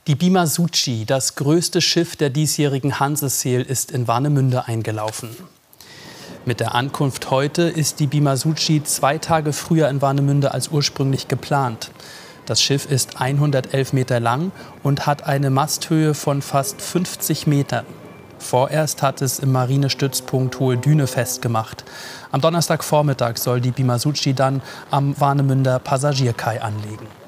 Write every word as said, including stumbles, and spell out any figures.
Die Bimazuchi, das größte Schiff der diesjährigen Hanse-Sail, ist in Warnemünde eingelaufen. Mit der Ankunft heute ist die Bimazuchi zwei Tage früher in Warnemünde als ursprünglich geplant. Das Schiff ist hundertelf Meter lang und hat eine Masthöhe von fast fünfzig Metern. Vorerst hat es im Marinestützpunkt Hohe Düne festgemacht. Am Donnerstagvormittag soll die Bimazuchi dann am Warnemünder Passagierkai anlegen.